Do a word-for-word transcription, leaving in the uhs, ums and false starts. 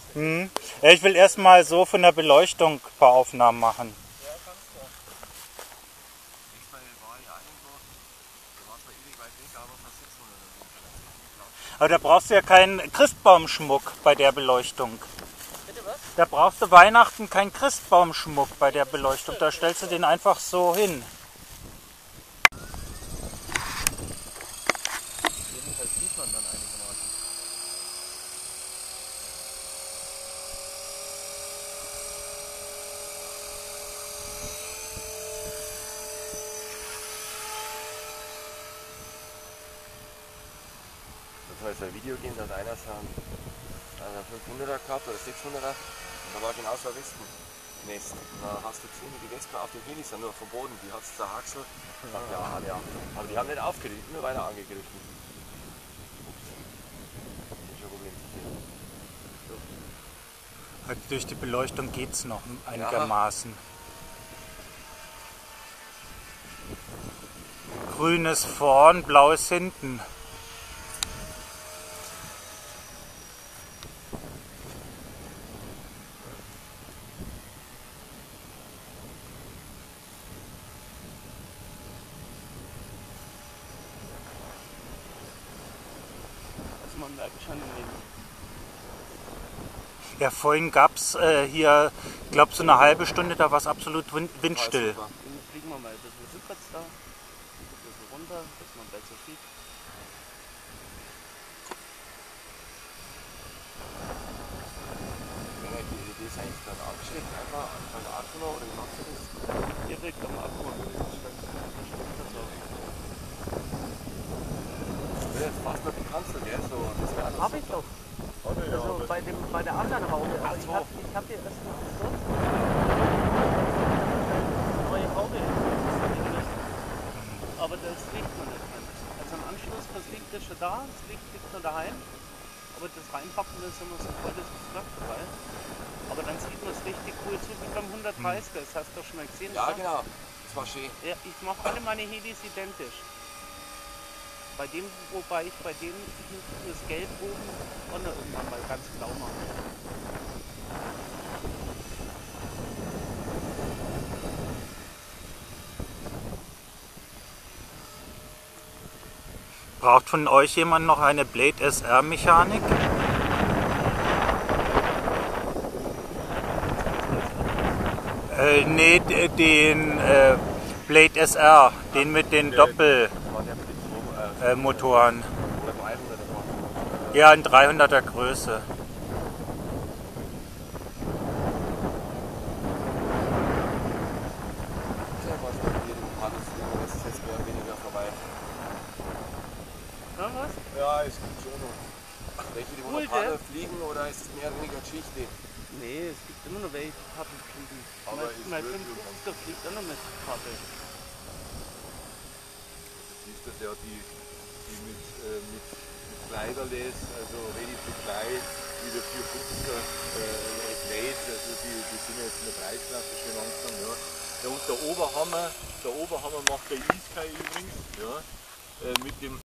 Hm. Ja, ich will erstmal so von der Beleuchtung ein paar Aufnahmen machen. Ja, kannst du. Diesmal war ich auch irgendwo, da war zwar ewig weit weg, aber fast sechshundert oder so. Aber da brauchst du ja keinen Christbaumschmuck bei der Beleuchtung. Bitte was? Da brauchst du Weihnachten keinen Christbaumschmuck bei der Beleuchtung. Da stellst du den einfach so hin. Jedenfalls sieht man dann einigermaßen. Das soll jetzt ein Video gehen, da hat einer so einen, einen fünfhunderter gehabt oder sechshunderter und da war genau so ein Wespennest. Da hast du gesehen, die Wespen auf dem Heli sind nur vom Boden, die hat es der Haxel. Ja, ja. Aber die haben nicht aufgeritten, nur weiter angegriffen. Also durch die Beleuchtung geht es noch einigermaßen. Grünes vorn, blaues hinten. Also man merkt schon im Leben. Ja, vorhin gab es äh, hier, ich glaube so eine halbe Stunde, da war es absolut wind windstill. Dann fliegen wir mal ein bisschen rückwärts da, ein bisschen runter, dass man besser sieht. Ja, die Idee ist eigentlich dann abgesteckt, einfach an der Akku noch, oder wie machst du das? Direkt am Akku. Das ist fast noch die Kanzel, gell? So, das wäre alles. Hab ich doch. Also bei, dem, bei der anderen Haube. Ach Also ich so. hab, ich hab hier erst noch das neue Haube. Aber das Licht noch nicht drin. Also am Anschluss, das Licht ist schon da, das Licht liegt noch daheim. Aber das Reinpacken, das ist immer so voll das Kraft dabei. Aber dann sieht man es richtig cool zu wie beim hundertdreißiger. Das hast du doch schon mal gesehen. Ja, oder? genau. Das war schön. Ja, ich mache alle meine Helis identisch. Bei dem, wobei ich bei dem hinten das Gelb oben auch noch irgendwann mal ganz blau mache. Braucht von euch jemand noch eine Blade S R Mechanik? Äh, nee, den äh, Blade S R, den mit den Doppelmotoren. Äh, Motoren. Ja, in dreihunderter Größe. Das ist jetzt mehr oder weniger vorbei. Na was? Ja, es gibt schon noch. Welche, die Cool, Monopane gell? fliegen oder ist es mehr oder weniger Geschichte? Nee, es gibt immer noch welche, die Pappel fliegen. Aber Mein, es mein wird fünfhunderter fliegt auch noch mit Pappel. Siehst du ja die, die mit, äh, mit, mit Kleiderless, also ready to fly, wie der vierhunderter äh, Blade, also die, die sind jetzt in der Preisklasse schon langsam. Ja. Ja, und der Oberhammer, der Oberhammer macht der E-Sky übrigens, ja, äh, mit dem